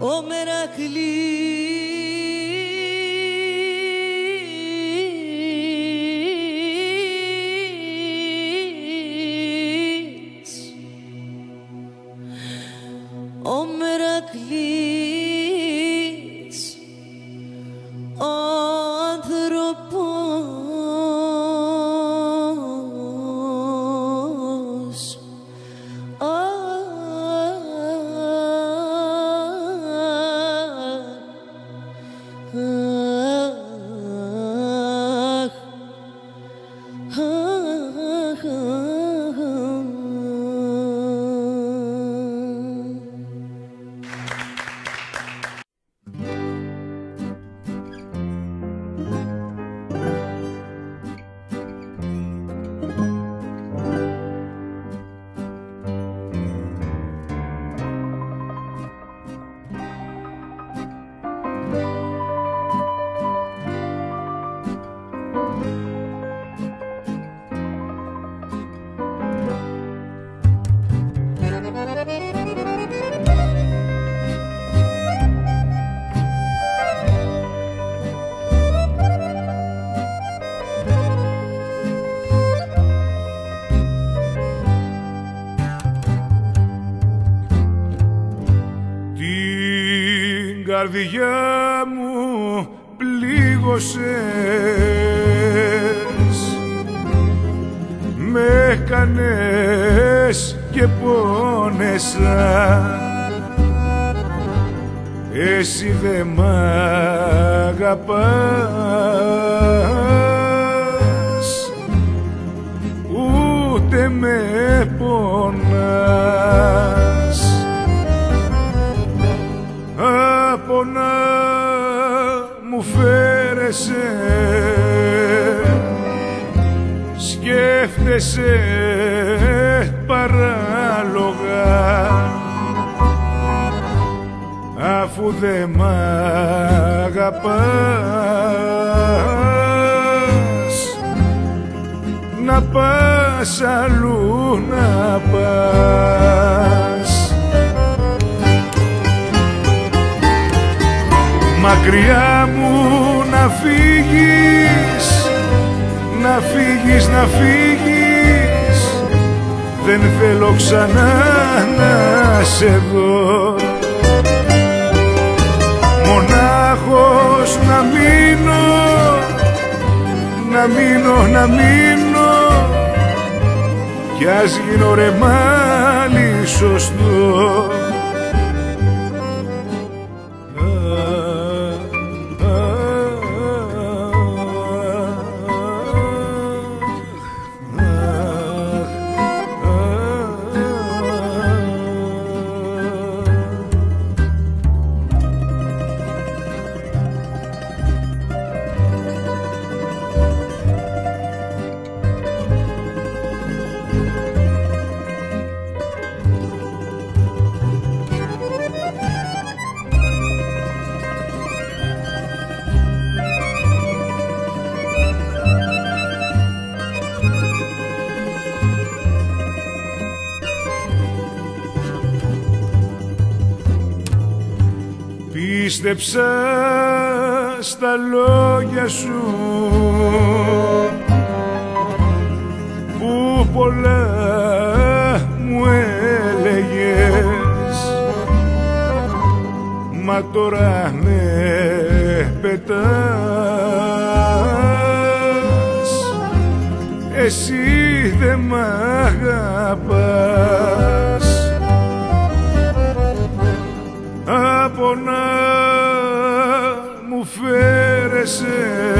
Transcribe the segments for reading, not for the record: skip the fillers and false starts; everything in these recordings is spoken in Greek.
ο Μερακλής, ο Μερακλής, ο άνθρωπος. Την καρδιά μου πλήγωσες, με κάνες και πόνεσα, εσύ δε μ' αγαπάς, ούτε με πονάς. Από να μου φέρεσαι, σκέφτεσαι παράλογα, αφού δε μ' αγαπάς, να πας αλλού να πας. Μακριά μου να φύγεις, να φύγεις, να φύγεις, δεν θέλω ξανά να σε δω. Μονάχος να μείνω, να μείνω, να μείνω, κι ας γίνω ρε μάλι σωστό. Πίστεψα στα λόγια σου που πολλά μου έλεγες, μα τώρα με πετάς, εσύ δε μ' αγαπάς. Από να μου φέρεσαι,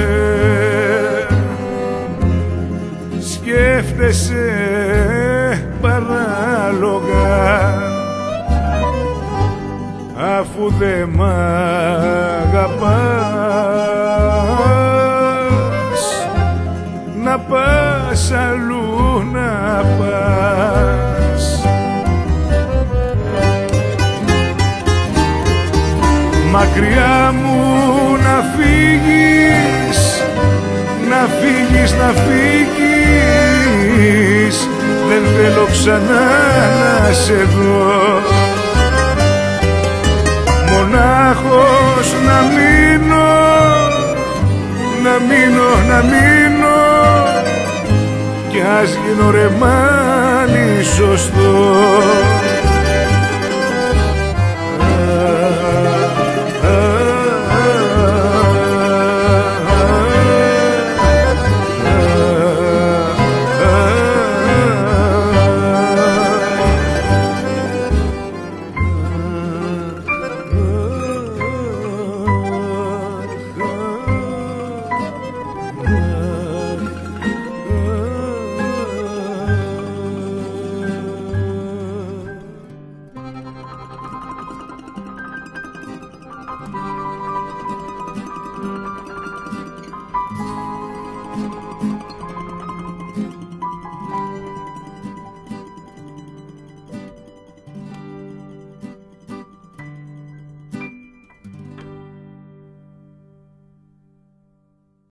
σκέφτεσαι παράλογα, αφού δε μ' αγαπάς, να πας αλλού να πας. Μακριά μου να φύγεις, να φύγεις, να φύγεις, δεν θέλω ξανά να σε δω. να μείνω κι ας γίνω ρε μάλι σωστό.